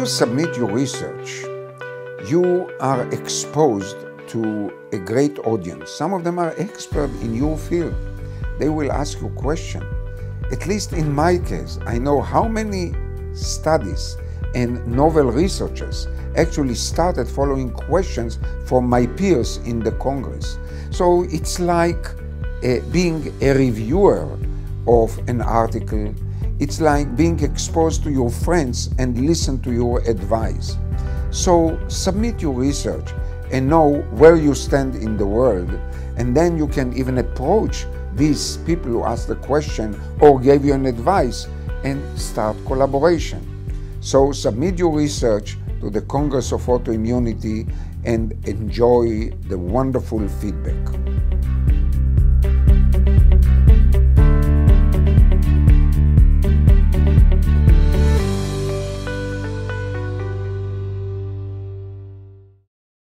you submit your research, you are exposed to a great audience. Some of them are experts in your field. They will ask you questions. At least in my case, I know how many studies and novel researchers actually started following questions from my peers in the Congress. So it's like being a reviewer of an article. It's like being exposed to your friends and listen to your advice. So submit your research and know where you stand in the world, and then you can even approach these people who asked the question or gave you an advice and start collaboration. So submit your research to the Congress of Autoimmunity and enjoy the wonderful feedback.